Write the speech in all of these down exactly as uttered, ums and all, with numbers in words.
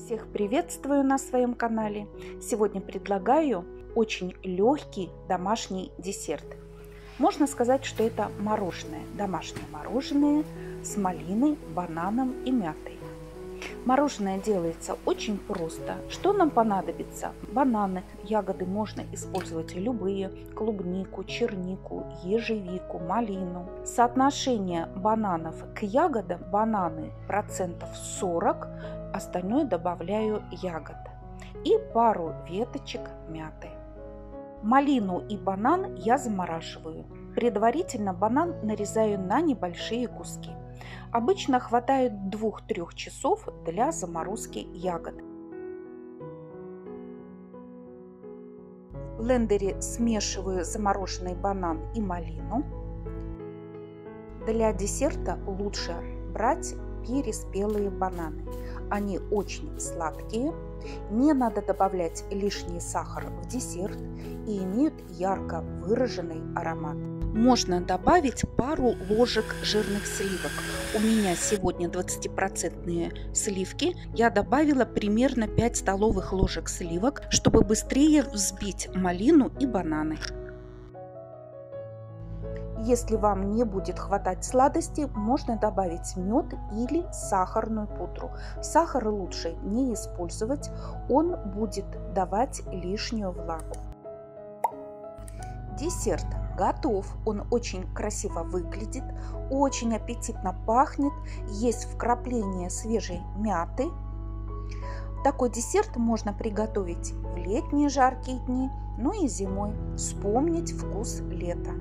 Всех приветствую на своем канале. Сегодня предлагаю очень легкий домашний десерт. Можно сказать, что это мороженое, домашнее мороженое с малиной, бананом и мятой. Мороженое делается очень просто. Что нам понадобится? Бананы, ягоды можно использовать любые, клубнику, чернику, ежевику, малину. Соотношение бананов к ягодам: бананы процентов сорок, остальное добавляю ягод. И пару веточек мяты. Малину и банан я замораживаю. Предварительно банан нарезаю на небольшие куски. Обычно хватает двух-трёх часов для заморозки ягод. В блендере смешиваю замороженный банан и малину. Для десерта лучше брать переспелые бананы. Они очень сладкие. Не надо добавлять лишний сахар в десерт и имеют ярко выраженный аромат. Можно добавить пару ложек жирных сливок. У меня сегодня двадцатипроцентные сливки. Я добавила примерно пять столовых ложек сливок, чтобы быстрее взбить малину и бананы. Если вам не будет хватать сладости, можно добавить мед или сахарную пудру. Сахар лучше не использовать, он будет давать лишнюю влагу. Десерт готов, он очень красиво выглядит, очень аппетитно пахнет, есть вкрапление свежей мяты. Такой десерт можно приготовить в летние жаркие дни, ну и зимой, вспомнить вкус лета.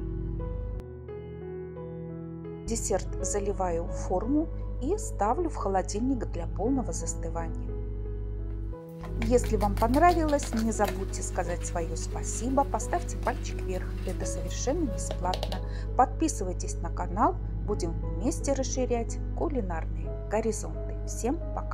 Десерт заливаю в форму и ставлю в холодильник для полного застывания. Если вам понравилось, не забудьте сказать свое спасибо, поставьте пальчик вверх, это совершенно бесплатно. Подписывайтесь на канал, будем вместе расширять кулинарные горизонты. Всем пока!